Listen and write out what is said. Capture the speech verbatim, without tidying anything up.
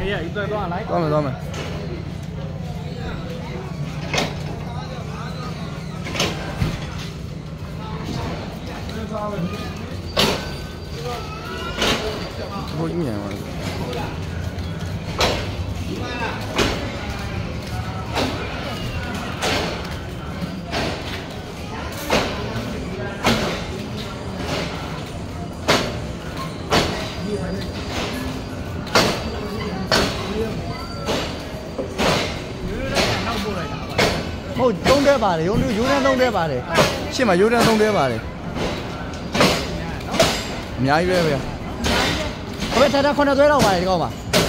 可以，一对多少来？ 多少多少？不一年了。ဟုတ်သုံးတဲပါတယ်ရုံးရိုးတန်းသုံးတဲပါတယ်ရှေ့မှာရိုးတန်းသုံးတဲပါတယ်အများကြီးပဲဗျာဘယ်ထက်ထက်ခုနှစ်သွဲတော့ပါတယ်ဒီကောင်ပါ